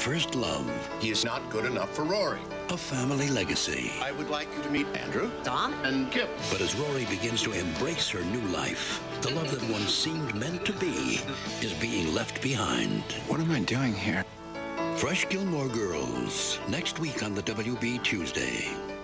first love. He is not good enough for Rory. A family legacy. I would like you to meet Andrew, Tom, and Kip. But as Rory begins to embrace her new life, the love that once seemed meant to be is being left behind. What am I doing here? Fresh Gilmore Girls, next week on the WB Tuesday.